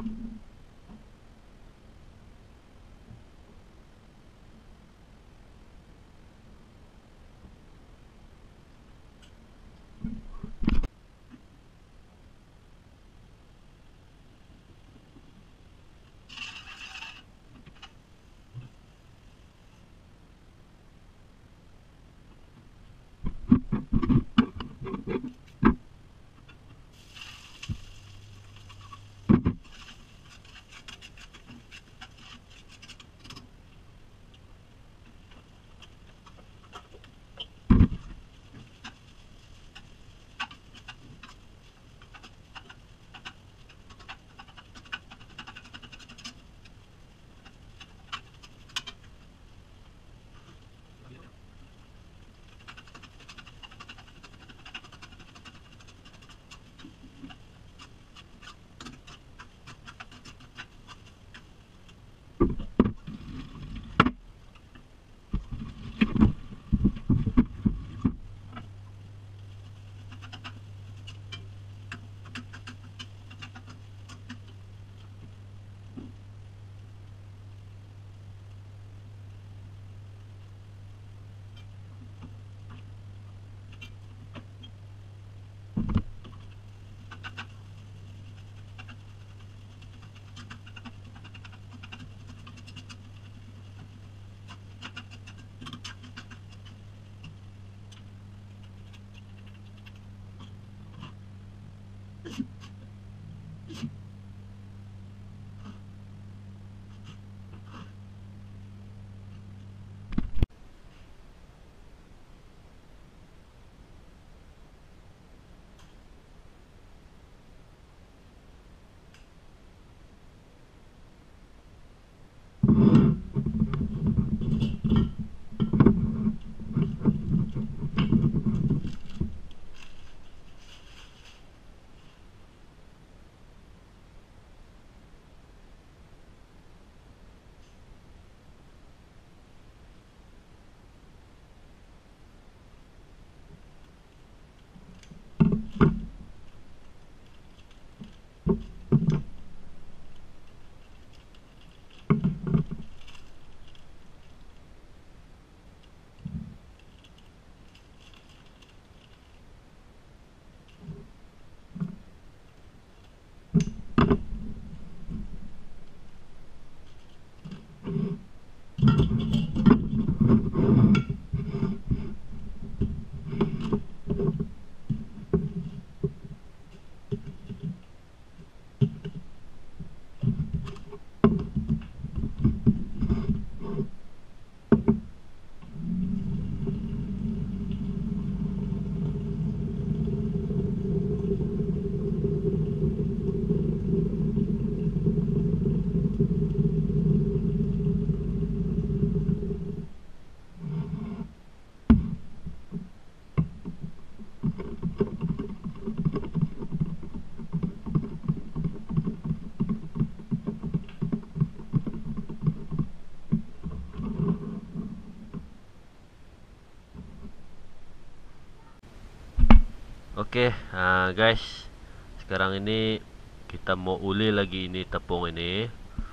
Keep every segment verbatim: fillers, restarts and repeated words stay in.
Oke, nah guys, sekarang ini kita mau uli lagi ini tepung ini.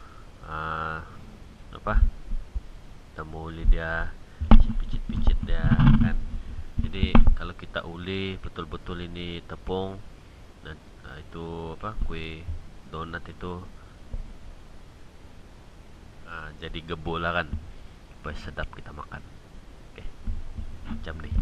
Ah, apa? Kita mau uli dia, picit-picit dia kan. Jadi kalau kita uli betul-betul ini tepung, nah, nah itu apa? Kue donat itu ah, jadi gebul lah kan, supaya sedap kita makan. Oke, macam nih.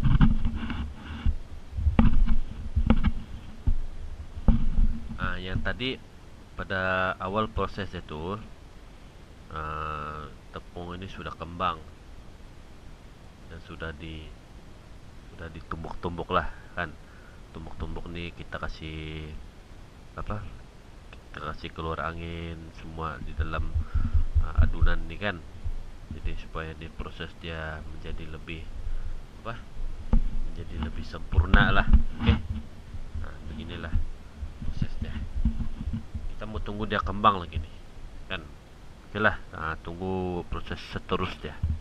Ah, yang tadi pada awal proses itu uh, tepung ini sudah kembang dan sudah di sudah ditumbuk-tumbuk lah kan. Tumbuk-tumbuk nih kita kasih apa? Kita kasih keluar angin semua di dalam uh, adunan nih kan. Jadi supaya di proses dia menjadi lebih apa? Menjadi lebih sempurna lah. Oke. Nah, beginilah prosesnya. Kita mau tunggu dia kembang lagi nih kan. Oke lah, nah, tunggu proses seterusnya.